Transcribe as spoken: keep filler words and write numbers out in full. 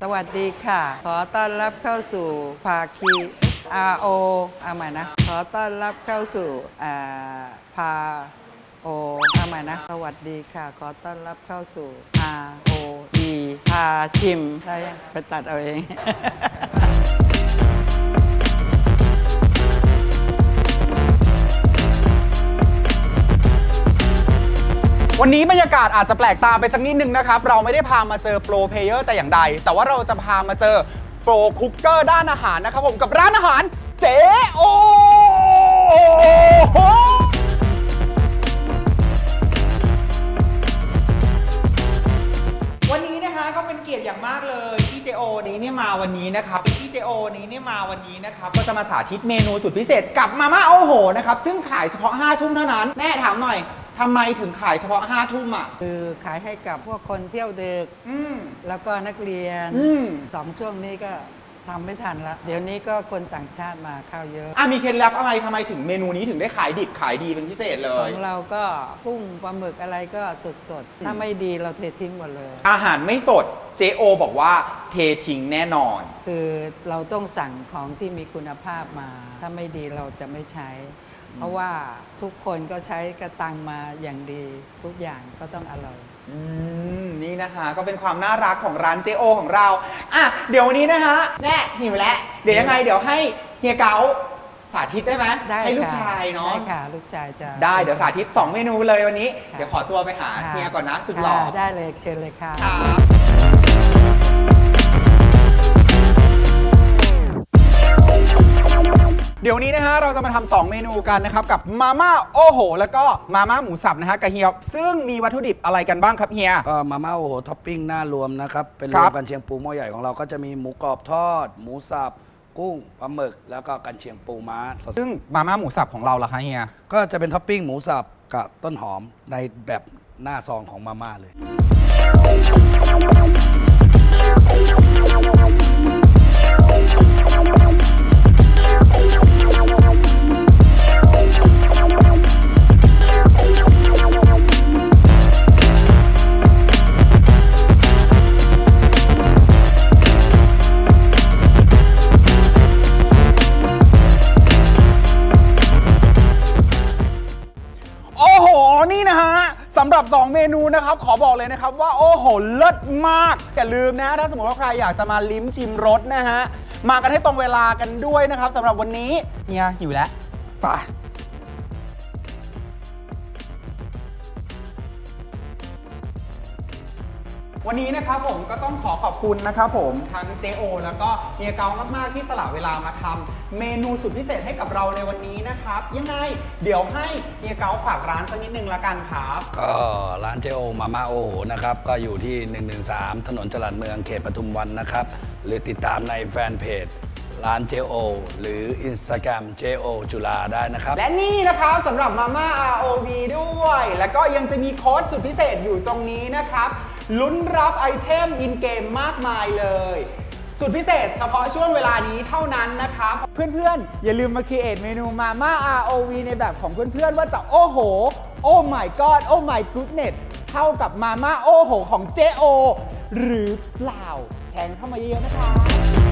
วัสดีค่ะขอต้อนรับเข้าสู่ภาคี อาร์ โอ เอาใหม่นะขอต้อนรับเข้าสู่ภาโอเอาใหม่นะสวัสดีค่ะขอต้อนรับเข้าสู่ อาร์ โอ อี พาชิมได้ยังไปตัดเอาเองวันนี้บรรยากาศอาจจะแปลกตาไปสักนิดนึงนะครับเราไม่ได้พามาเจอโปรเพลเยอร์แต่อย่างใดแต่ว่าเราจะพามาเจอโปรคุกเกอร์ด้านอาหารนะครับผมกับร้านอาหารเจโอวันนี้นะคะก็เป็นเกียรติอย่างมากเลยที่เจโอนี้เนี่ยมาวันนี้นะครับที่เจโอนี้เนี่ยมาวันนี้นะครับก็จะมาสาธิตเมนูสุดพิเศษกับมาม่าโอ้โหนะครับซึ่งขายเฉพาะห้าทุ่มเท่านั้นแม่ถามหน่อยทำไมถึงขายเฉพาะห้าทุ่มอ่ะคือขายให้กับพวกคนเที่ยวดึกแล้วก็นักเรียนสองช่วงนี้ก็ทำไม่ทันแล้วเดี๋ยวนี้ก็คนต่างชาติมาเข้าเยอะอ่ะมีเคล็ดลับอะไรทำไมถึงเมนูนี้ถึงได้ขายดิบขายดีเป็นพิเศษเลยของเราก็กุ้งปลาหมึกอะไรก็สดๆถ้าไม่ดีเราเททิ้งหมดเลยอาหารไม่สดเจโอบอกว่าเททิ้งแน่นอนคือเราต้องสั่งของที่มีคุณภาพมาถ้าไม่ดีเราจะไม่ใช้เพราะว่าทุกคนก็ใช้กระตังมาอย่างดีทุกอย่างก็ต้องอร่อยอืมนี่นะคะก็เป็นความน่ารักของร้านเจโอของเราอ่ะเดี๋ยววันนี้นะคะแม่หิวแล้วเดี๋ยวยังไงเดี๋ยวให้เฮียเก๋าสาธิตได้ไหมได้ให้ลูกชายเนาะได้ค่ะลูกชายจะได้เดี๋ยวสาธิตสองเมนูเลยวันนี้เดี๋ยวขอตัวไปหาเฮียก่อนนะสุดหล่อได้เลยเชิญเลยค่ะเดี๋ยวนี้นะฮะเราจะมาทำสองเมนูกันนะครับกับมาม่าโอโหแล้วก็มาม่าหมูสับนะฮะกับเฮียซึ่งมีวัตถุดิบอะไรกันบ้างครับเฮียก็มาม่าโอโหท็อปปิ้งหน้ารวมนะครับเป็นรวมกันเชียงปูหม้อใหญ่ของเราก็จะมีหมูกรอบทอดหมูสับกุ้งปลาหมึกแล้วก็กันเชียงปูม้าซึ่งมาม่าหมูสับของเราล่ะคะเฮียก็จะเป็นท็อปปิ้งหมูสับกับต้นหอมในแบบหน้าซองของมาม่าเลยนี่นะฮะสำหรับสองเมนูนะครับขอบอกเลยนะครับว่าโอ้โหเลิศมากอย่าลืมนะถ้าสมมติว่าใครอยากจะมาลิ้มชิมรสนะฮะมากันให้ตรงเวลากันด้วยนะครับสำหรับวันนี้เฮียหิวแล้วไปวันนี้นะครับผมก็ต้องขอขอบคุณนะครับผมทั้งเจโอแล้วก็เฮียเกามากๆที่สละเวลามาทำเมนูสุดพิเศษให้กับเราในวันนี้นะครับยังไงเดี๋ยวให้เฮียเกาฝากร้านสักนิดนึงละกันครับก็ร้านเจโอมาม่าโอโหนะครับก็อยู่ที่หนึ่งหนึ่งสามถนนจรัญเมืองเขตปทุมวันนะครับหรือติดตามในแฟนเพจร้านเจโอหรือ Instagram เจโอจุฬาได้นะครับและนี่นะครับสำหรับมาม่า อาร์ โอ วี ด้วยแล้วก็ยังจะมีโค้ดสุดพิเศษอยู่ตรงนี้นะครับลุ้นรับไอเทมอินเกมมากมายเลยสุดพิเศษเฉพาะช่วงเวลานี้เท่านั้นนะครับเพื่อนๆอย่าลืมมาครีเอทเมนูมาม่า อาร์ โอ วี ในแบบของเพื่อนๆว่าจะโอ้โหโอ้ my god โอ้ my goodness เท่ากับมาม่าโอ้โหของเจโอหรือเปล่าแชร์เข้ามาเยอะๆนะคะ